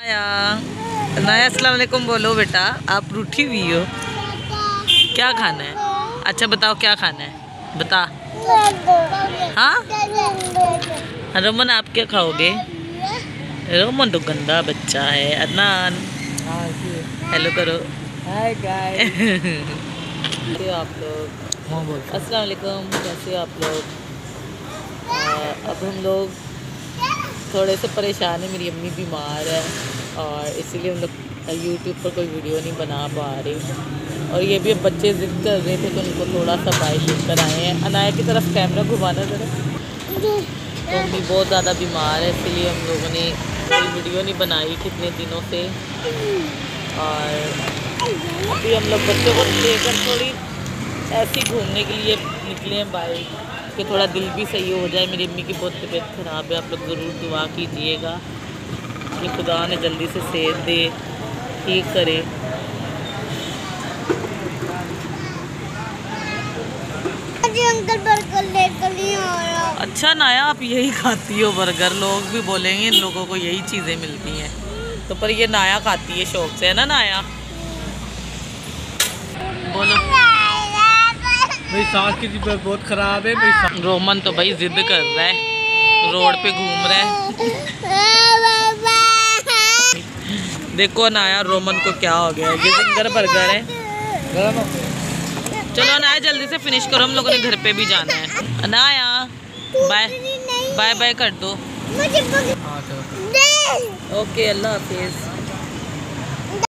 नाया अस्सलाम वालेकुम बोलो बेटा। आप रूठी हुई हो, क्या खाना है? अच्छा बताओ क्या खाना है, बता। हाँ रोमन आप क्या खाओगे? रोमन तो गंदा बच्चा है। अदनान हेलो करो। Hi guys. कैसे हो आप लोग? अस्सलाम वालेकुम, कैसे हो आप लोग? अब हम लोग थोड़े से परेशान है, मेरी अम्मी बीमार है और इसीलिए हम लोग यूट्यूब पर कोई वीडियो नहीं बना पा रहे। और ये भी अब बच्चे ज़िद कर रहे थे तो उनको थोड़ा सा बाइक लेकर आए हैं। अनाया की तरफ कैमरा घुमाना ज़रा। तो अम्मी बहुत ज़्यादा बीमार है, इसीलिए हम लोगों ने कोई वीडियो नहीं बनाई कितने दिनों से। और अभी हम लोग बच्चों को लेकर थोड़ी ऐसे ही घूमने के लिए निकले हैं बाइक कि थोड़ा दिल भी सही हो जाए। मेरी अम्मी की बहुत तबीयत ख़राब है, आप लोग ज़रूर दुआ कीजिएगा कि खुदा ने जल्दी से सेहत दे, ठीक करे। अंकल बर्गर लेकर नहीं आ रहा। अच्छा नाया आप यही खाती हो बर्गर? लोग भी बोलेंगे इन लोगों को यही चीज़ें मिलती हैं तो, पर ये नाया खाती है शौक से, है ना नाया? बोलो। मेरी सांस की बहुत खराब है। रोमन तो भाई जिद कर रहा है, रोड पे घूम रहा है। देखो नाया रोमन को क्या हो गया, ये जिंगर बर्गर है। चलो नाया जल्दी से फिनिश करो, हम लोगों ने घर पे भी जाना है। नाया बाय बाय बाय कर दो। ओके अल्लाह हाफिज़।